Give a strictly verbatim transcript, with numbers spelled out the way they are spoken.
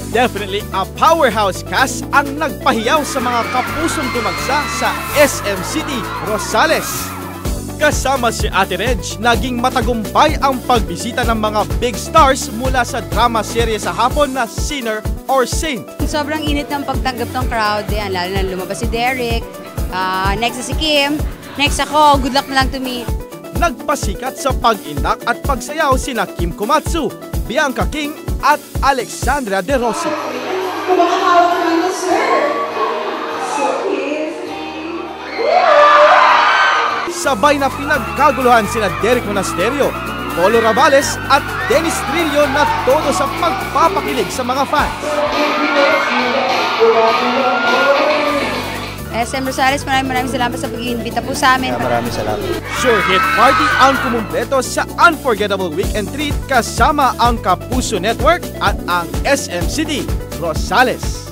Definitely a powerhouse cast ang nagpahiyaw sa mga kapusong tumagsa sa S M City, Rosales. Kasama si Ate Reg, naging matagumpay ang pagbisita ng mga big stars mula sa drama serye sa hapon na Sinner or Saint. Sobrang init ng pagtanggap ng crowd, yan, lalo na lumabas si Derek, uh, next na si Kim, next ako, good luck na lang to me. Nagpasikat sa pag-inak at pagsayaw sina Kim Komatsu, Bianca King at Alexandra De Rossi. Sabay na pinagkaguluhan sina Derek Monasterio, Polo Rosales at Dennis Trillo na todo sa pagpapakilig sa mga fans. S M Rosales, maraming maraming salamat sa pag-iimbita po sa amin. Maraming salamat. Sure hit party ang kumumpleto sa Unforgettable Weekend Treat kasama ang Kapuso Network at ang S M City, Rosales.